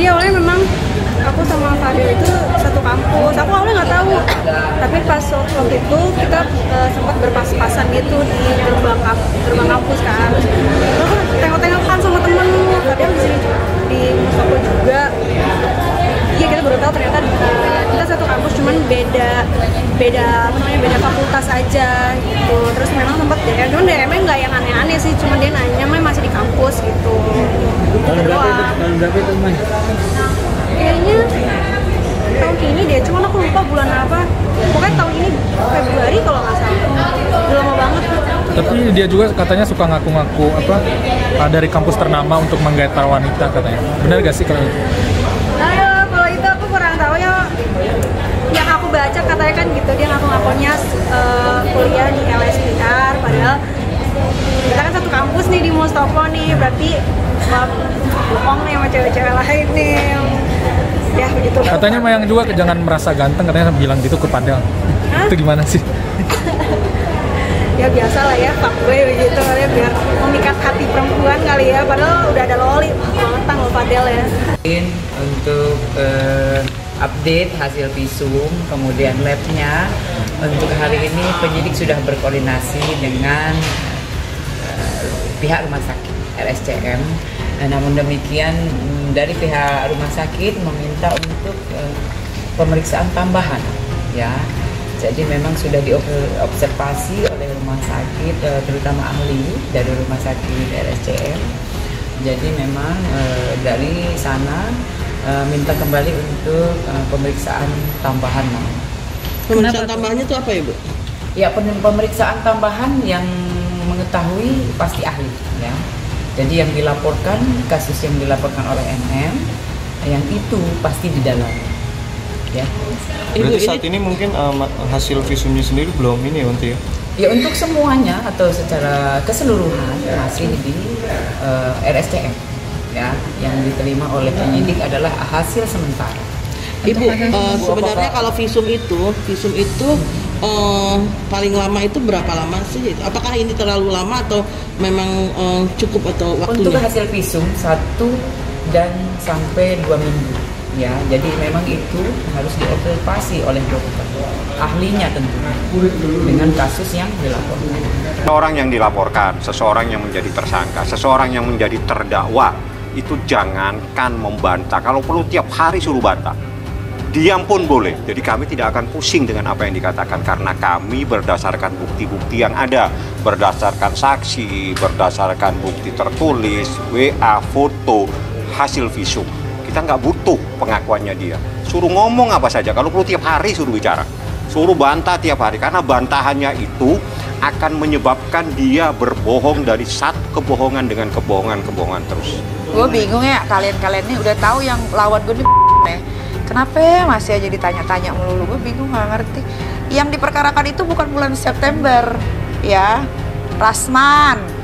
Jadi awalnya memang aku sama Fadil itu satu kampus. Aku awalnya nggak tahu, tapi pas waktu itu kita sempat berpas-pasan gitu di gerbang kampus kan. Terus aku tengok-tengokan sama temen, Fadil di sini di Mustopo juga. Iya, kita baru tahu ternyata kita satu kampus, cuman beda fakultas aja gitu. Terus memang sempat DM, cuman DM-nya nggak yang aneh-aneh sih, cuman dia nanya Mai masih di kampus gitu. Tahun berapa itu Mai? Kayaknya tahun ini deh, cuman aku lupa bulan apa. Pokoknya tahun ini Februari kalau nggak salah. Udah lama banget. Tapi dia juga katanya suka ngaku-ngaku dari kampus ternama untuk menggaeta wanita katanya. Benar gak sih kalau itu? Kalau itu aku kurang tahu ya. Yang aku baca katanya kan gitu, dia ngaku-ngakunya kuliah di LSPR, padahal kita kan satu kampus nih di Mustopo nih, berarti bohong nih sama cewek-cewek lain nih. Ya begitu. Katanya Mayang juga jangan merasa ganteng, katanya bilang gitu ke Padel. Itu gimana sih? Ya biasa lah ya, fuckboy begitu ya, biar memikat hati perempuan kali ya, padahal udah ada loli bangetang loh Padel ya. Untuk update hasil visum, kemudian labnya, untuk hari ini penyidik sudah berkoordinasi dengan pihak rumah sakit RSCM. Namun demikian dari pihak rumah sakit meminta untuk pemeriksaan tambahan, ya. Jadi memang sudah diobservasi oleh rumah sakit, terutama ahli dari rumah sakit RSCM. Jadi memang dari sana minta kembali untuk pemeriksaan tambahan. Pemeriksaan tambahannya itu apa ya, Bu? Ya, pemeriksaan tambahan yang mengetahui pasti ahli, ya. Jadi yang dilaporkan, kasus yang dilaporkan oleh NM, yang itu pasti didalami. Ya. Berarti saat ini mungkin hasil visumnya sendiri belum ini ya untuk ya? Ya, untuk semuanya atau secara keseluruhan masih di RSCM, ya. Yang diterima oleh penyidik adalah hasil sementara. Ibu, sebenarnya kalau visum itu paling lama itu berapa lama sih? Apakah ini terlalu lama atau memang cukup atau waktunya? Untuk hasil visum 1 dan sampai 2 minggu. Ya, jadi memang itu harus diobservasi oleh dokter, ahlinya tentunya, dengan kasus yang dilaporkan. Orang yang dilaporkan, seseorang yang menjadi tersangka, seseorang yang menjadi terdakwa, itu jangankan membantah. Kalau perlu tiap hari suruh bantah. Diam pun boleh. Jadi kami tidak akan pusing dengan apa yang dikatakan, karena kami berdasarkan bukti-bukti yang ada, berdasarkan saksi, berdasarkan bukti tertulis, WA, foto, hasil visum. Kita nggak butuh pengakuannya dia. Suruh ngomong apa saja, kalau perlu tiap hari suruh bicara. Suruh bantah tiap hari, karena bantahannya itu akan menyebabkan dia berbohong dari satu kebohongan dengan kebohongan terus. Gue bingung ya, kalian ini udah tahu yang lawan gue nih, kenapa ya masih aja ditanya-tanya melulu, gue bingung nggak ngerti. Yang diperkarakan itu bukan bulan September, ya, Rasman.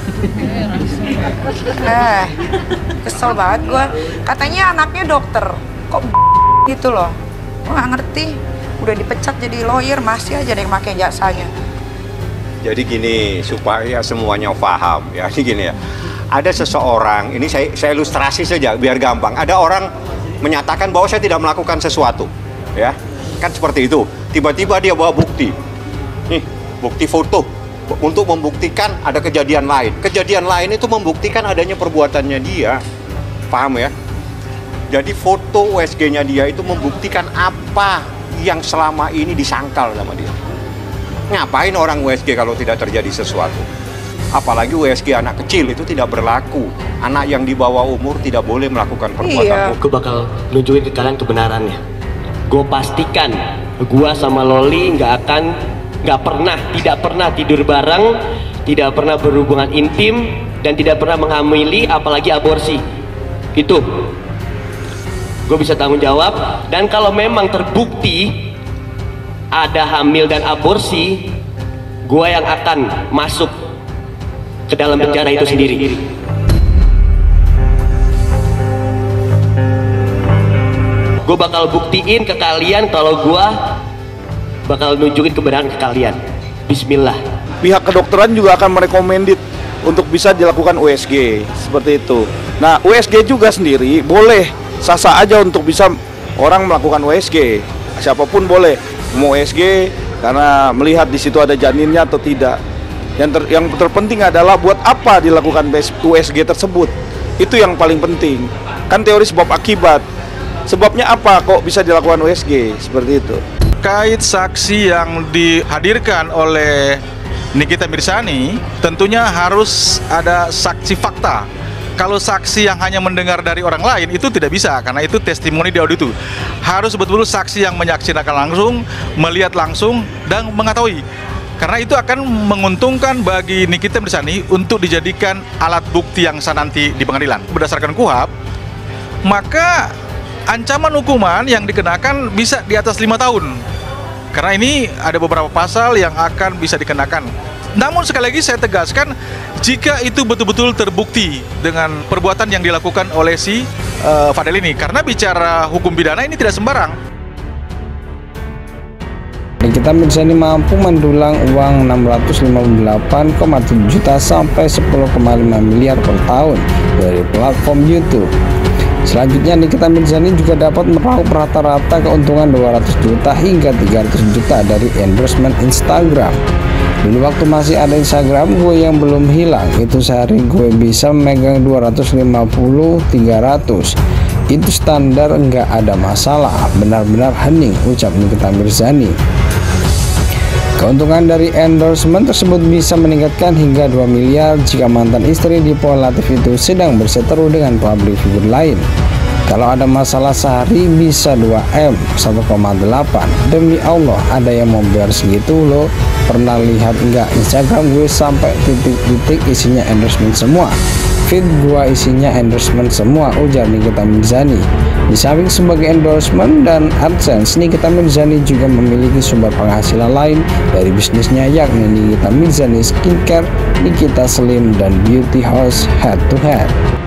Kesel banget gue. Katanya anaknya dokter, kok gitu loh. Gue nggak ngerti. Udah dipecat jadi lawyer masih aja ada yang pakai jasanya. Jadi gini, supaya semuanya paham ya, ini gini ya. Ada seseorang, ini saya ilustrasi saja biar gampang. Ada orang menyatakan bahwa saya tidak melakukan sesuatu, ya. Kan seperti itu. Tiba-tiba dia bawa bukti. Nih, bukti foto untuk membuktikan ada kejadian lain. Kejadian lain itu membuktikan adanya perbuatannya dia. Paham ya? Jadi foto USG-nya dia itu membuktikan apa yang selama ini disangkal sama dia. Ngapain orang USG kalau tidak terjadi sesuatu? Apalagi USG anak kecil itu tidak berlaku. Anak yang di bawah umur tidak boleh melakukan perbuatan. Gue bakal nunjukin ke kalian kebenarannya. Gue pastikan gue sama Loli tidak pernah tidur bareng, tidak pernah berhubungan intim, dan tidak pernah menghamili, apalagi aborsi. Itu gue bisa tanggung jawab. Dan kalau memang terbukti ada hamil dan aborsi, gue yang akan masuk ke dalam penjara itu sendiri. Gue bakal buktiin ke kalian kalau gue bakal nunjukin kebenaran ke kalian. Bismillah. Pihak kedokteran juga akan merekomendit untuk bisa dilakukan USG seperti itu. Nah, USG juga sendiri boleh sah-sah aja untuk bisa orang melakukan USG. Siapapun boleh mau USG karena melihat di situ ada janinnya atau tidak. Yang terpenting adalah buat apa dilakukan USG tersebut. Itu yang paling penting. Kan teori sebab akibat. Sebabnya apa kok bisa dilakukan USG seperti itu. Terkait saksi yang dihadirkan oleh Nikita Mirzani, tentunya harus ada saksi fakta. Kalau saksi yang hanya mendengar dari orang lain itu tidak bisa, karena itu testimoni di audio itu. Harus betul-betul saksi yang menyaksikan langsung, melihat langsung, dan mengetahui. Karena itu akan menguntungkan bagi Nikita Mirzani untuk dijadikan alat bukti yang sah nanti di pengadilan. Berdasarkan KUHP, maka ancaman hukuman yang dikenakan bisa di atas 5 tahun. Karena ini ada beberapa pasal yang akan bisa dikenakan. Namun sekali lagi saya tegaskan, jika itu betul-betul terbukti dengan perbuatan yang dilakukan oleh si Fadel ini. Karena bicara hukum pidana ini tidak sembarang. Nikita Mirzani mampu mendulang uang 658,7 juta sampai 10,5 miliar per tahun dari platform YouTube. Selanjutnya Nikita Mirzani juga dapat meraup rata-rata keuntungan 200 juta hingga 300 juta dari endorsement Instagram. Dulu waktu masih ada Instagram gue yang belum hilang, itu sehari gue bisa megang 250-300. Itu standar, nggak ada masalah, benar-benar hening, ucap Nikita Mirzani. Keuntungan dari endorsement tersebut bisa meningkatkan hingga 2 miliar jika mantan istri Dipo Latif itu sedang berseteru dengan public figure lain. Kalau ada masalah sehari bisa 2M, 1,8. Demi Allah, ada yang mau bayar segitu loh. Pernah lihat nggak Instagram gue sampai titik-titik isinya endorsement semua. Feed gue isinya endorsement semua, ujar Nikita Mirzani. Di samping sebagai endorsement dan AdSense, Nikita Mirzani juga memiliki sumber penghasilan lain dari bisnisnya, yakni Nikita Mirzani Skincare, Nikita Slim, dan Beauty House Head to Head.